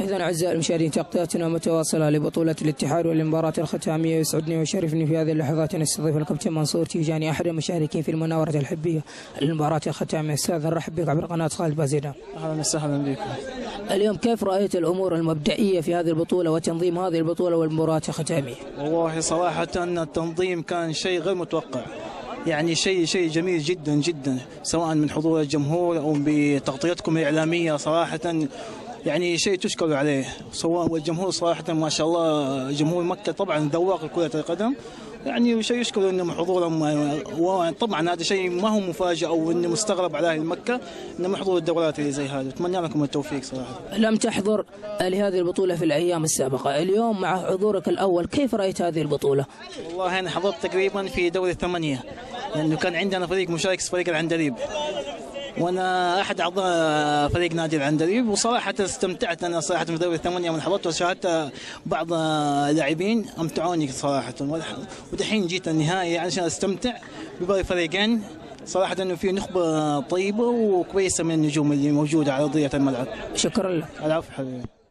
إذن أعزائي المشاهدين تغطيتنا متواصلة لبطولة الاتحاد والمباراة الختامية. يسعدني ويشرفني في هذه اللحظات أن استضيف الكابتن منصور تيجاني أحد المشاركين في المناورة الحبية للمباراة الختامية. أستاذ نرحب بك عبر قناة خالد بازيدان. أهلا وسهلا بكم. اليوم كيف رأيت الأمور المبدئية في هذه البطولة وتنظيم هذه البطولة والمباراة الختامية؟ والله صراحة أن التنظيم كان شيء غير متوقع، يعني شيء جميل جدا جدا، سواء من حضور الجمهور أو بتغطيتكم الإعلامية. صراحة يعني شيء تشكر عليه، سواء والجمهور صراحة ما شاء الله جمهور مكة طبعا ذواق كرة القدم، يعني شيء يشكر انهم حضورهم. وطبعا هذا شيء ما هو مفاجئ او انه مستغرب على اهل مكة انهم يحضروا الدورات اللي زي هذه. اتمنى لكم التوفيق صراحة. لم تحضر لهذه البطولة في الأيام السابقة، اليوم مع حضورك الأول كيف رأيت هذه البطولة؟ والله أنا حضرت تقريبا في دوري الثمانية، لأنه كان عندنا فريق مشارك في فريق العندليب، وانا احد اعضاء فريق نادي العندليب، وصراحه استمتعت انا صراحه في دوري الثمانيه من حضرت وشاهدت بعض اللاعبين امتعوني صراحه. ودحين جيت النهائي عشان استمتع بباقي فريقين، صراحه انه في نخبه طيبه وكويسه من النجوم اللي موجوده على ارضيه الملعب. شكرا لك. العفو حبيبي.